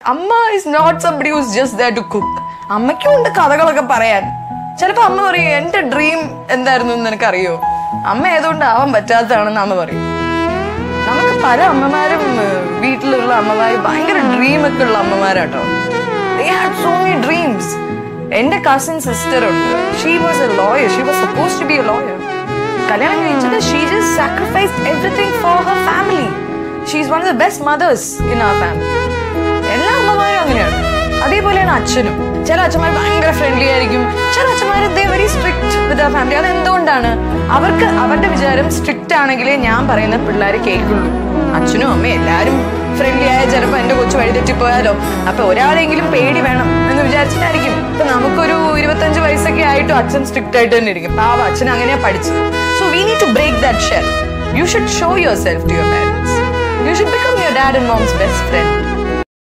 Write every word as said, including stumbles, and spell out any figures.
Amma is not somebody who's just there to cook. അമ്മയ്ക്കും ഉണ്ട് കഥകളൊക്കെ പറയാൻ. ചിലപ്പോൾ അമ്മ പറയും എന്റെ ഡ്രീം എന്തായിരുന്നു എന്ന് എനിക്കറിയോ, അമ്മ ഏതുകൊണ്ട് ആവാൻ പറ്റാത്തതാണെന്ന് അമ്മ പറയും. നമുക്ക് പല അമ്മമാരും വീട്ടിലുള്ള അമ്മമാർ ഭയങ്കര ഡ്രീം ഒക്കെ ഉള്ള അമ്മമാരാട്ടോ. They had so many dreams. എന്റെ കസിൻ സിസ്റ്റർ ഉണ്ട്. She was a lawyer. She was supposed to be a lawyer. കല്യാണം കഴിച്ചത് she just sacrificed everything for her family. She is one of the best mothers in our family. എല്ലാ അമ്മമാരും അങ്ങനെയാണ്. അതേപോലെയാണ് അച്ഛനും. ചില അച്ഛന്മാർ ഭയങ്കര ഫ്രണ്ട്ലി ആയിരിക്കും, ചില അച്ഛന്മാർ ദേ വെരി സ്ട്രിക്റ്റ് വിത്ത് അവർ ഫാമിലി. അതെന്തുകൊണ്ടാണ്? അവർക്ക് അവരുടെ വിചാരം സ്ട്രിക്റ്റ് ആണെങ്കിലേ ഞാൻ പറയുന്ന പിള്ളേർ കേൾക്കുള്ളൂ. അച്ഛനും അമ്മയും എല്ലാവരും ഫ്രണ്ട്ലി ആയ ചിലപ്പോൾ എൻ്റെ കൊച്ചു വഴിതെറ്റിപ്പോയാലോ, അപ്പൊ ഒരാളെങ്കിലും പേടി വേണം എന്ന് വിചാരിച്ചിട്ടായിരിക്കും. ഇപ്പൊ നമുക്കൊരു ഇരുപത്തഞ്ച് വയസ്സൊക്കെ ആയിട്ടും അച്ഛൻ സ്ട്രിക്റ്റ് ആയിട്ട് തന്നെ ഇരിക്കും. പാവ അച്ഛൻ അങ്ങനെയാ പഠിച്ചത്. So we need to break that shell. You should show yourself to your parents. You should become your dad and mom's best friend.